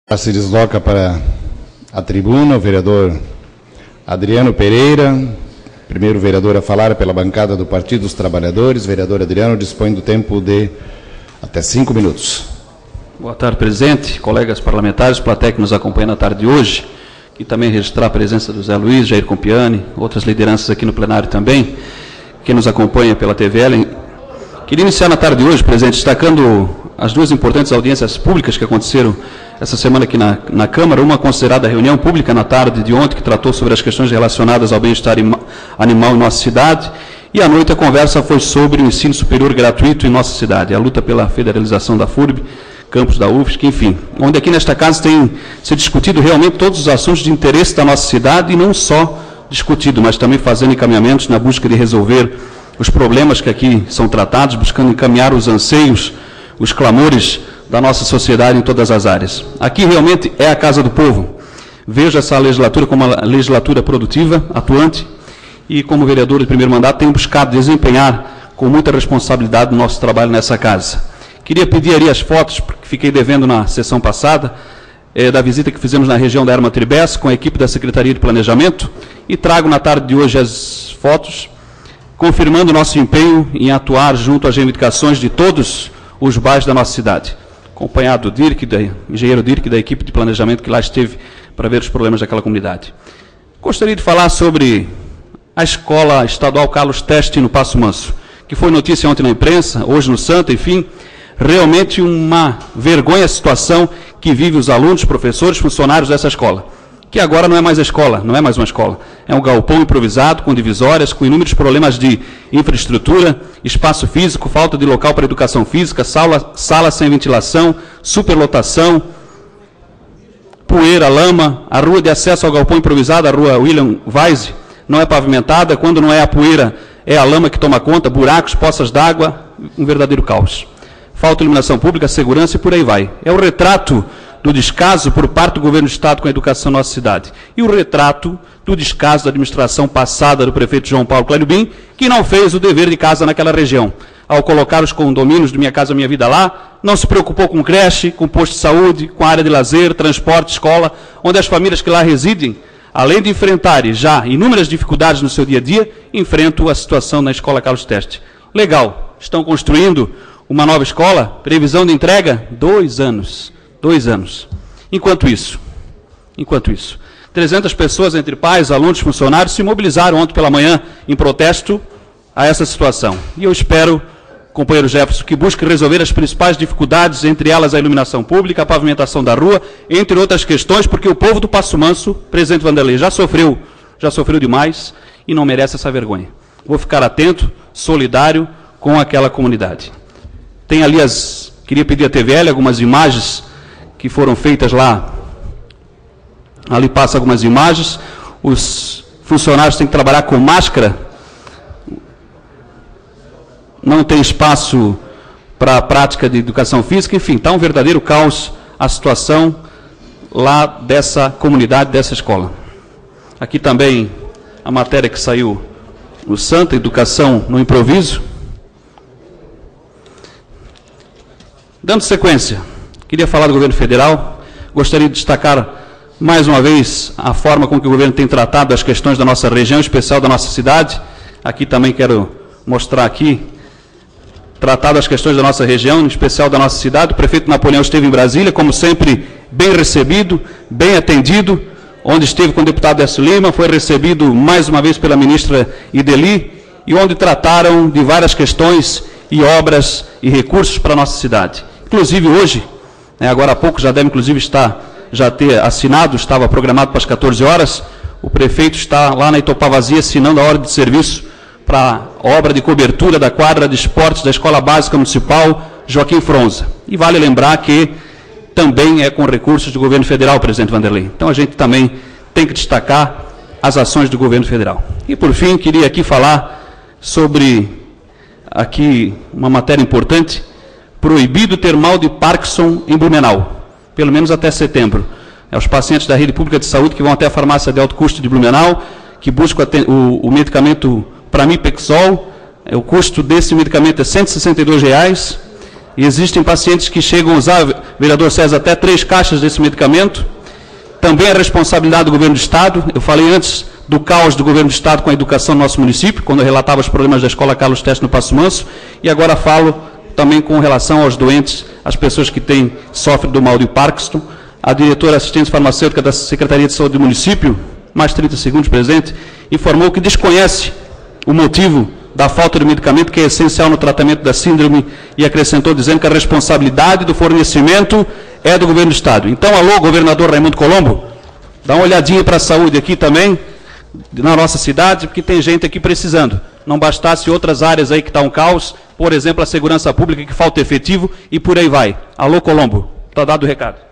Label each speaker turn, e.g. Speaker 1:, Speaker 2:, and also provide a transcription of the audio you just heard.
Speaker 1: Se desloca para a tribuna o vereador Adriano Pereira, primeiro vereador a falar pela bancada do Partido dos Trabalhadores. Vereador Adriano dispõe do tempo de até 5 minutos.
Speaker 2: Boa tarde, presidente, colegas parlamentares, plateia que nos acompanha na tarde de hoje, e também registrar a presença do Zé Luiz, Jair Compiani, outras lideranças aqui no plenário também, que nos acompanha pela TVL. Queria iniciar na tarde de hoje, presidente, destacando as duas importantes audiências públicas que aconteceram essa semana aqui na Câmara, uma considerada reunião pública na tarde de ontem, que tratou sobre as questões relacionadas ao bem-estar animal em nossa cidade, e à noite a conversa foi sobre o ensino superior gratuito em nossa cidade, a luta pela federalização da FURB, campus da UFSC, enfim, onde aqui nesta casa tem se discutido realmente todos os assuntos de interesse da nossa cidade, e não só discutido, mas também fazendo encaminhamentos na busca de resolver os problemas que aqui são tratados, buscando encaminhar os anseios, os clamores da nossa sociedade em todas as áreas. Aqui realmente é a casa do povo. Vejo essa legislatura como uma legislatura produtiva, atuante, e como vereador de primeiro mandato tenho buscado desempenhar com muita responsabilidade o nosso trabalho nessa casa. Queria pedir ali as fotos, porque fiquei devendo na sessão passada, da visita que fizemos na região da Erma Tribes, com a equipe da Secretaria de Planejamento, e trago na tarde de hoje as fotos, confirmando o nosso empenho em atuar junto às reivindicações de todos os bairros da nossa cidade, acompanhado do engenheiro Dirk, da equipe de planejamento que lá esteve para ver os problemas daquela comunidade. Gostaria de falar sobre a Escola Estadual Carlos Teste no Passo Manso, que foi notícia ontem na imprensa, hoje no Santa, enfim, realmente uma vergonha a situação que vive os alunos, professores, funcionários dessa escola, que agora não é mais a escola, não é mais uma escola, é um galpão improvisado, com divisórias, com inúmeros problemas de infraestrutura, espaço físico, falta de local para educação física, sala sem ventilação, superlotação, poeira, lama, a rua de acesso ao galpão improvisado, a rua William Weise, não é pavimentada, quando não é a poeira, é a lama que toma conta, buracos, poças d'água, um verdadeiro caos. Falta iluminação pública, segurança e por aí vai. É o retrato do descaso por parte do governo do Estado com a educação na nossa cidade. E o retrato do descaso da administração passada do prefeito João Paulo Clélio Bim, que não fez o dever de casa naquela região. Ao colocar os condomínios do Minha Casa Minha Vida lá, não se preocupou com creche, com posto de saúde, com área de lazer, transporte, escola, onde as famílias que lá residem, além de enfrentarem já inúmeras dificuldades no seu dia a dia, enfrentam a situação na Escola Carlos Teste. Legal, estão construindo uma nova escola, previsão de entrega, 2 anos. 2 anos. Enquanto isso, 300 pessoas, entre pais, alunos, funcionários, se mobilizaram ontem pela manhã em protesto a essa situação. E eu espero, companheiro Jefferson, que busque resolver as principais dificuldades, entre elas a iluminação pública, a pavimentação da rua, entre outras questões, porque o povo do Passo Manso, presidente Vanderlei, já sofreu demais e não merece essa vergonha. Vou ficar atento, solidário com aquela comunidade. Tem ali queria pedir à TVL algumas imagens que foram feitas lá. Ali passa algumas imagens. Os funcionários têm que trabalhar com máscara. Não tem espaço para a prática de educação física. Enfim, está um verdadeiro caos a situação lá dessa comunidade, dessa escola. Aqui também a matéria que saiu no Santa, Educação no Improviso. Dando sequência, queria falar do governo federal, gostaria de destacar mais uma vez a forma com que o governo tem tratado as questões da nossa região, em especial da nossa cidade. Aqui também quero mostrar aqui, tratado as questões da nossa região, em especial da nossa cidade. O prefeito Napoleão esteve em Brasília, como sempre, bem recebido, bem atendido, onde esteve com o deputado Écio Lima, foi recebido mais uma vez pela ministra Ideli, e onde trataram de várias questões e obras e recursos para a nossa cidade. Inclusive hoje, agora há pouco, já deve inclusive já ter assinado, estava programado para as 14 horas, o prefeito está lá na Itopavazia assinando a ordem de serviço para a obra de cobertura da quadra de esportes da Escola Básica Municipal Joaquim Fronza. E vale lembrar que também é com recursos do governo federal, presidente Vanderlei. Então a gente também tem que destacar as ações do governo federal. E por fim, queria aqui falar sobre uma matéria importante: proibido ter mal de Parkinson em Blumenau, pelo menos até setembro. Os pacientes da rede pública de saúde que vão até a farmácia de alto custo de Blumenau, que buscam o medicamento Pramipexol, o custo desse medicamento é R$ 162, E existem pacientes que chegam a usar, vereador César, até 3 caixas desse medicamento. Também é responsabilidade do governo do Estado. Eu falei antes do caos do governo do Estado com a educação no nosso município, quando eu relatava os problemas da escola Carlos Teste no Passo Manso, e agora falo também com relação aos doentes, as pessoas que sofrem do mal de Parkinson. A diretora assistente farmacêutica da Secretaria de Saúde do município, mais 30 segundos, presidente, informou que desconhece o motivo da falta de medicamento, que é essencial no tratamento da síndrome, e acrescentou dizendo que a responsabilidade do fornecimento é do governo do Estado. Então, alô, governador Raimundo Colombo, dá uma olhadinha para a saúde aqui também, na nossa cidade, porque tem gente aqui precisando. Não bastasse outras áreas aí que está um caos, por exemplo, a segurança pública, que falta efetivo, e por aí vai. Alô, Colombo, está dado o recado.